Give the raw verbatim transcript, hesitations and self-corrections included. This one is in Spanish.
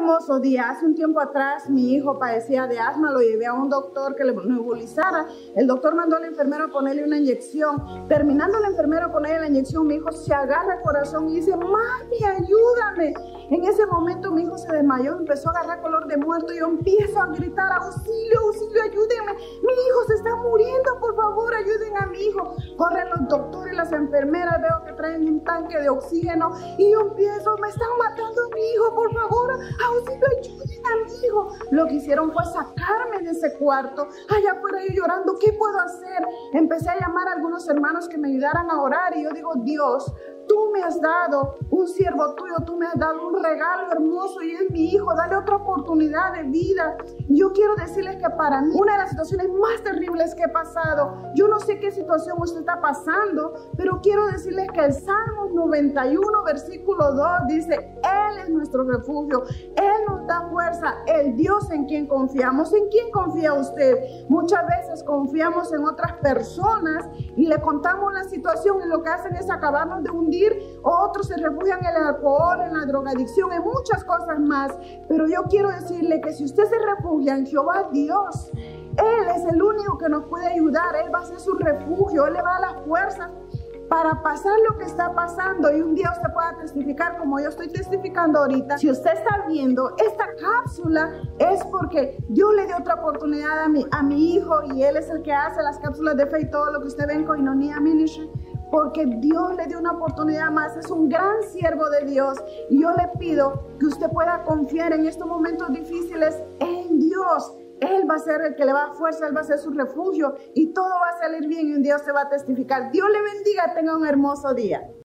hermoso día. Hace un tiempo atrás mi hijo padecía de asma, lo llevé a un doctor que le nebulizara. El doctor mandó a la enfermera a ponerle una inyección. Terminando la enfermera a ponerle la inyección, mi hijo se agarra el corazón y dice: mami, ayúdame. En ese momento mi hijo se desmayó, empezó a agarrar color de muerto y yo empiezo a gritar: auxilio, auxilio, ayúdenme. Mi hijo se está muriendo, por favor, ayuden a mi hijo. Corren los doctores, las enfermeras, veo que traen un tanque de oxígeno y yo empiezo: me están matando a mi hijo, por favor, auxilio, ayuden a mi hijo. Lo que hicieron fue sacarme de ese cuarto. Allá afuera yo llorando, ¿qué puedo hacer? Empecé a llamar a algunos hermanos que me ayudaran a orar y yo digo: Dios, tú me has dado un siervo tuyo, tú me has dado un regalo hermoso y es mi hijo, dale otra oportunidad de vida. Yo quiero decirles que para mí, una de las situaciones más terribles que he pasado, yo no sé qué situación usted está pasando, pero quiero decirles que el Salmo noventa y uno, versículo dos dice: Él es nuestro refugio, Él nos da fuerza, el Dios en quien confiamos. ¿En quién confía usted? Muchas veces confiamos en otras personas y le contamos la situación y lo que hacen es acabarnos de hundir. Otros se refugian en el alcohol, en la drogadicción, en muchas cosas más. Pero yo quiero decirle que si usted se refugia en Jehová Dios, Él es el único que nos puede ayudar. Él va a ser su refugio, Él le va a dar las fuerzas para pasar lo que está pasando y un día usted pueda testificar como yo estoy testificando ahorita. Si usted está viendo esta cápsula es porque Dios le dio otra oportunidad a mi, a mi hijo, y Él es el que hace las cápsulas de fe y todo lo que usted ve en Koinonia Ministry, porque Dios le dio una oportunidad más. Es un gran siervo de Dios y yo le pido que usted pueda confiar en estos momentos difíciles en Dios. Él va a ser el que le va a dar fuerza, Él va a ser su refugio y todo va a salir bien y un día se va a testificar. Dios le bendiga, tenga un hermoso día.